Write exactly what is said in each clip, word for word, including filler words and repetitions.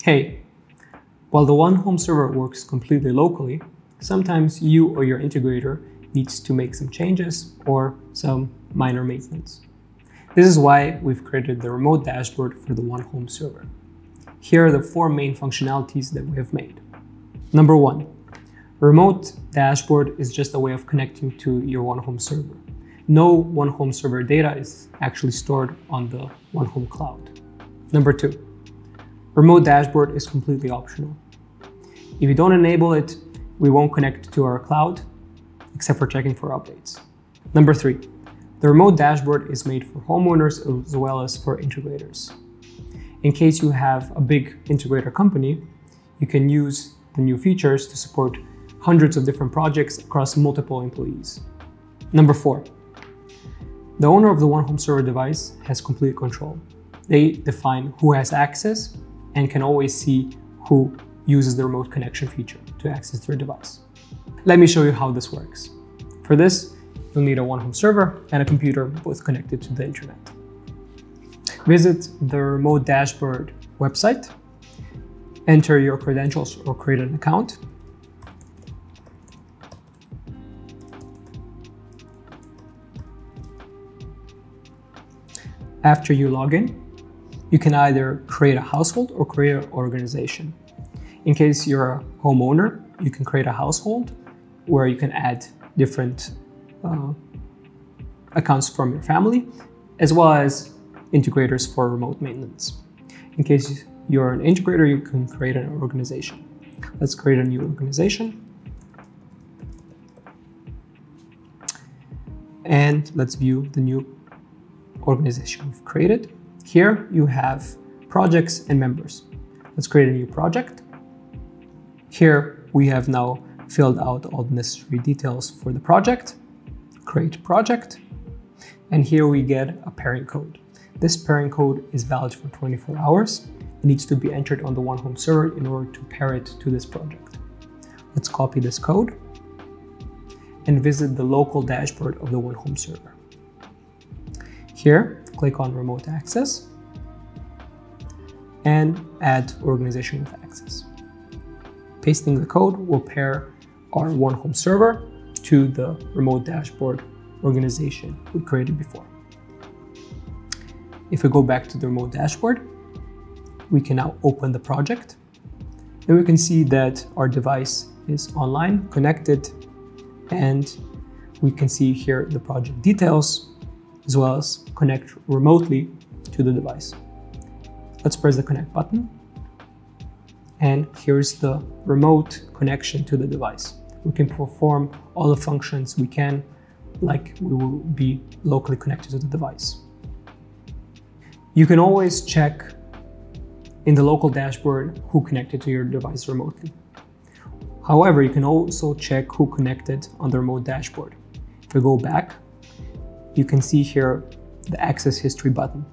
Hey, while the one home server works completely locally, sometimes you or your integrator needs to make some changes or some minor maintenance. This is why we've created the remote dashboard for the one home server. Here are the four main functionalities that we have made. Number one, a remote dashboard is just a way of connecting to your one home server. No one home server data is actually stored on the one home cloud. Number two, remote dashboard is completely optional. If you don't enable it, we won't connect to our cloud, except for checking for updates. Number three, the remote dashboard is made for homeowners as well as for integrators. In case you have a big integrator company, you can use the new features to support hundreds of different projects across multiple employees. Number four, the owner of the one home server device has complete control. They define who has access and can always see who uses the remote connection feature to access their device. Let me show you how this works. For this, you'll need a one home server and a computer both connected to the internet. Visit the remote dashboard website, enter your credentials or create an account. After you log in, you can either create a household or create an organization. In case you're a homeowner, you can create a household where you can add different uh, accounts from your family, as well as integrators for remote maintenance. In case you're an integrator, you can create an organization. Let's create a new organization. And let's view the new organization we've created. Here you have projects and members. Let's create a new project. Here we have now filled out all the necessary details for the project. Create project. And here we get a pairing code. This pairing code is valid for twenty-four hours. It needs to be entered on the one home server in order to pair it to this project. Let's copy this code and visit the local dashboard of the one home server. Here, click on remote access and add organization with access. Pasting the code will pair our one home server to the remote dashboard organization we created before. If we go back to the remote dashboard, we can now open the project and we can see that our device is online, connected, and we can see here the project details as well as connect remotely to the device. Let's press the connect button. And here's the remote connection to the device. We can perform all the functions we can like we will be locally connected to the device. You can always check in the local dashboard who connected to your device remotely. However, you can also check who connected on the remote dashboard. If we go back, you can see here the access history button.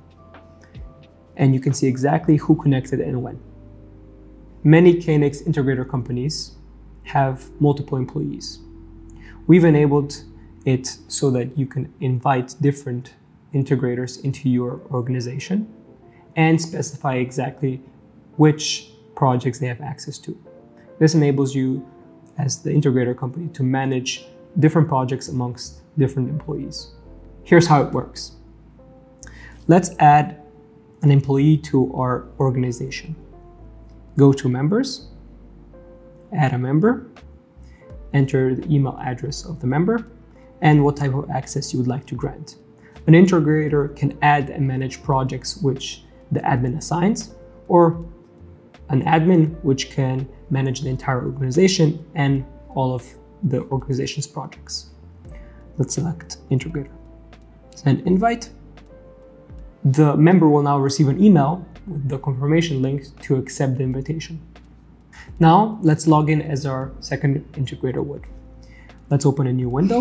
And you can see exactly who connected and when. Many K N X integrator companies have multiple employees. We've enabled it so that you can invite different integrators into your organization and specify exactly which projects they have access to. This enables you as the integrator company to manage different projects amongst different employees. Here's how it works. Let's add an employee to our organization. Go to members, add a member, enter the email address of the member, and what type of access you would like to grant. An integrator can add and manage projects which the admin assigns, or an admin which can manage the entire organization and all of the organization's projects. Let's select integrator. Send invite. The member will now receive an email with the confirmation link to accept the invitation. Now let's log in as our second integrator would. Let's open a new window.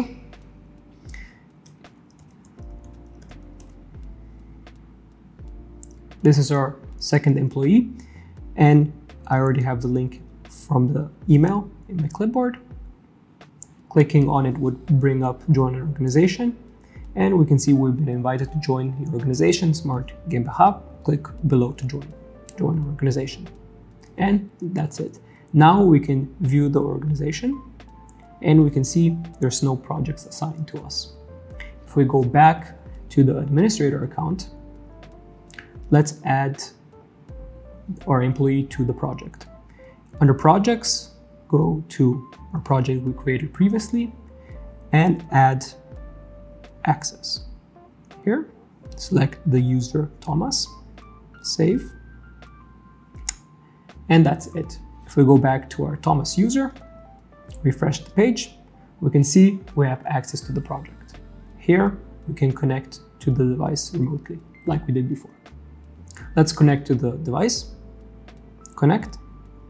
This is our second employee, and I already have the link from the email in my clipboard. Clicking on it would bring up join an organization, and we can see we've been invited to join the organization Smart GmbH. Click below to join, join an organization. And that's it. Now we can view the organization and we can see there's no projects assigned to us. If we go back to the administrator account, let's add our employee to the project. Under projects, go to our project we created previously and add access. Here, select the user Thomas, save, and that's it. If we go back to our Thomas user, refresh the page, we can see we have access to the project. Here, we can connect to the device remotely, like we did before. Let's connect to the device, connect.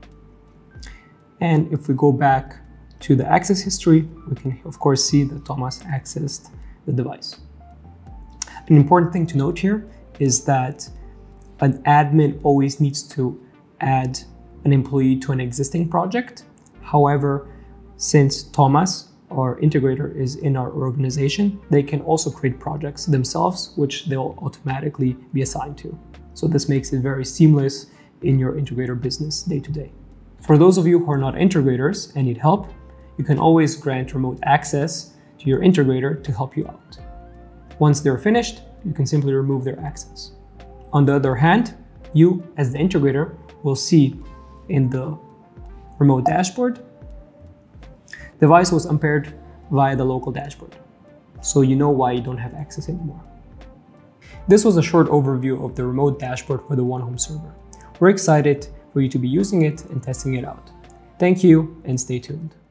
And if we go back to the access history, we can of course see that Thomas accessed the device. An important thing to note here is that an admin always needs to add an employee to an existing project. However, since Thomas, our integrator, is in our organization, they can also create projects themselves, which they'll automatically be assigned to. So this makes it very seamless in your integrator business day to day. For those of you who are not integrators and need help, you can always grant remote access to your integrator to help you out. Once they're finished, you can simply remove their access. On the other hand, you as the integrator will see in the remote dashboard, device was unpaired via the local dashboard. So you know why you don't have access anymore. This was a short overview of the remote dashboard for the One Home server. We're excited for you to be using it and testing it out. Thank you and stay tuned.